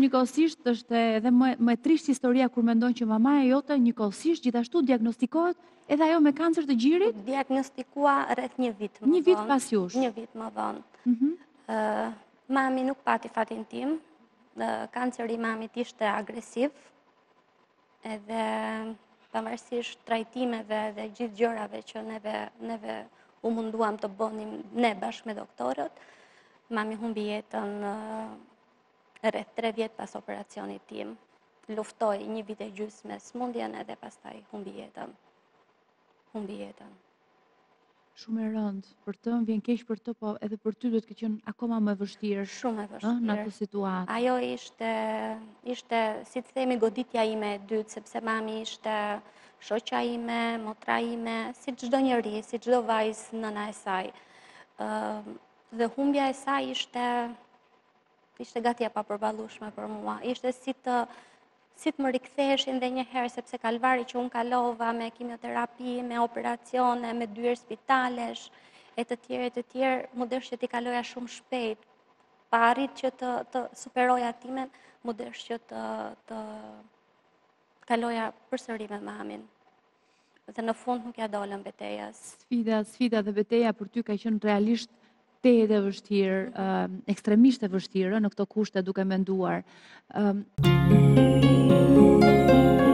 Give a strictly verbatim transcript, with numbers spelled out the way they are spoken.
njëkohësisht është edhe më, më e trisht historia kur mendon që mamaja jote njëkohësisht gjithashtu diagnostikohet edhe ajo me kancer të gjirit? Diagnostikua rreth një vit më vonë. Një vit pas jush. Një vit më vonë. Mhm. Ë, mami nuk pati fatin tim. Ë, kanceri i mamit ishte agresiv. Edhe pavarësisht trajtimeve dhe gjithë gjërave që neve, neve u munduam të bënim ne bashkë me doktorët, mami humbi jetën uh, rreth tre vjet pas operacionit tim. Luftoi një vit e gjysmë me smundjen edhe pastaj humbi jetën. Humbi jetën. Shumë e rëndë. Për të më vjen keq për të, po edhe për ty duhet të ketë qenë akoma më vështirë. Shumë e vështirë. Në atë situatë. Ajo ishte, ishte, si të themi, goditja ime e dytë, sepse mami ishte shoqja ime, motra ime, si çdo njeri, si çdo vajzë nëna e saj. Uh, dhe humbja e saj ishte, ishte gati e papërballueshme për mua. Ishte si të, si të më riktheheshin dhe një herë, sepse kalvari që unë kalova me kimioterapi, me operacione, me dyer spitalesh, e të tjerë, e të tjerë, më dësh që t'i kaloja shumë shpejt. Pa arrit që të, të superoja timen, më dësh që të, të kaloja përsëri me mamin. Dhe në fund nuk ja dolën betejës. Sfida, sfida dhe beteja për ty ka qenë realisht tejet e vështirë, mm -hmm. uh, ekstremisht e vështirë në këto kushte duke menduar. Um...